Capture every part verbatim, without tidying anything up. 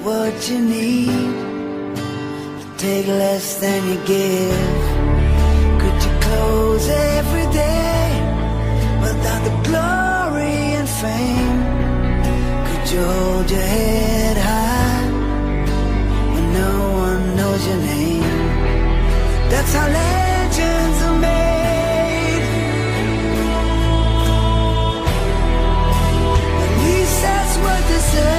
what you need, you take less than you give. Could you close every day without the glory and fame? Could you hold your head high when no one knows your name? That's how legends are made. At least that's what they say.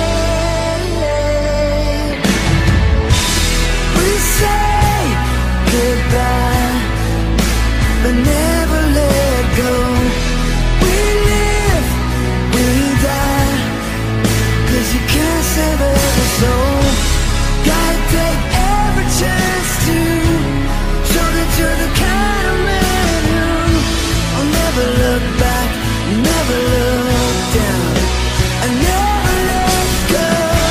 We say goodbye, but never let go. We live, we die, 'cause you can't save every soul. Gotta take every chance to show that you're the kind of man who will never look back, never look down, and never let go.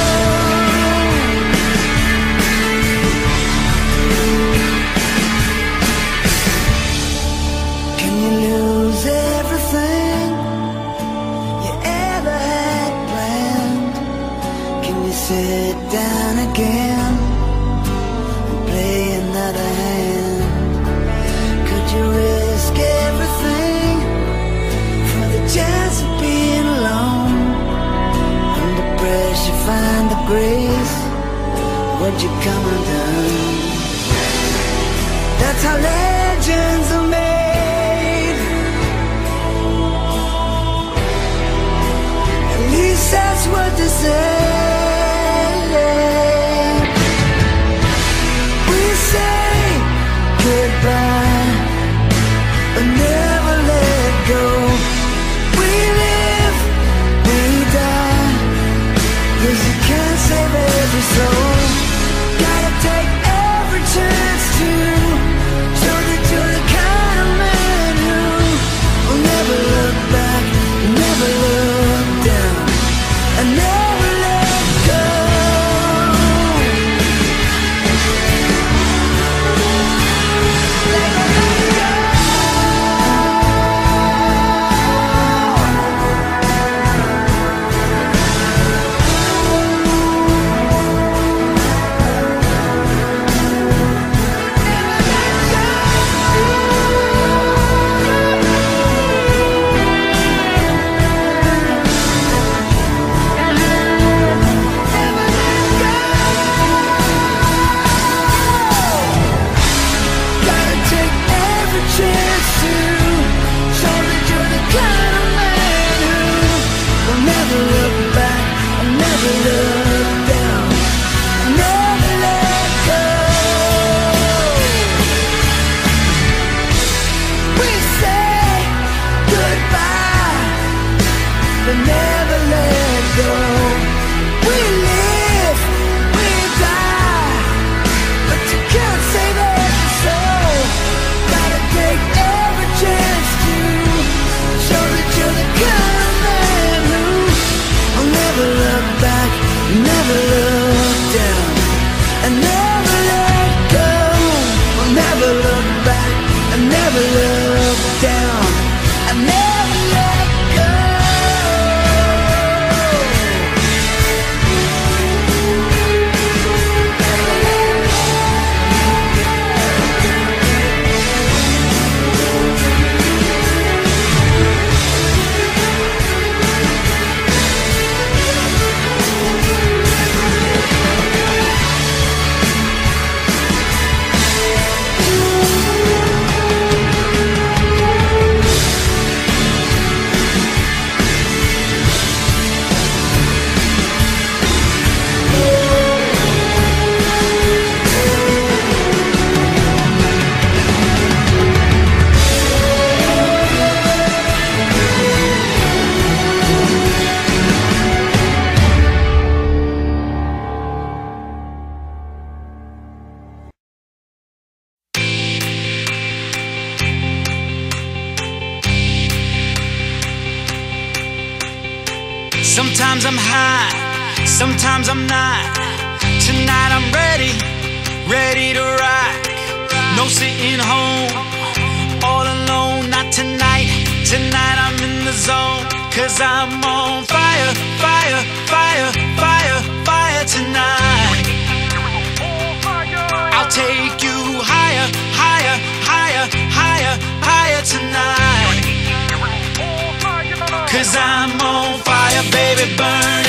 Can you lose everything you ever had planned? Can you sit down again and play another hand? Could you risk everything for the chance of being alone? Under pressure find the grace, would you come undone? That's how legends are made. At least that's what they say. We say goodbye, but never let go. We live, we die, 'cause you can't save every soul. Gotta take every chance to show that you're the kind of man who will never look back, never look down, and never let go. Never let go. Gotta take every chance to show that you're the kind of man who will never look back, and never look down, and never let go. We say goodbye, but never let go. We live, we die, but you can't save every soul. Gotta take every chance to show that you're the kind of man who will never look back, never look down, and never let go. Will never look back, and never look down, and never let go. Sometimes I'm high, sometimes I'm not. Tonight I'm ready, ready to rock. No sitting home, all alone, not tonight. Tonight I'm in the zone, 'cause I'm on fire, fire, fire, fire, fire tonight. take you higher, higher, higher, higher, higher tonight. Cause I'm on fire, baby, burning.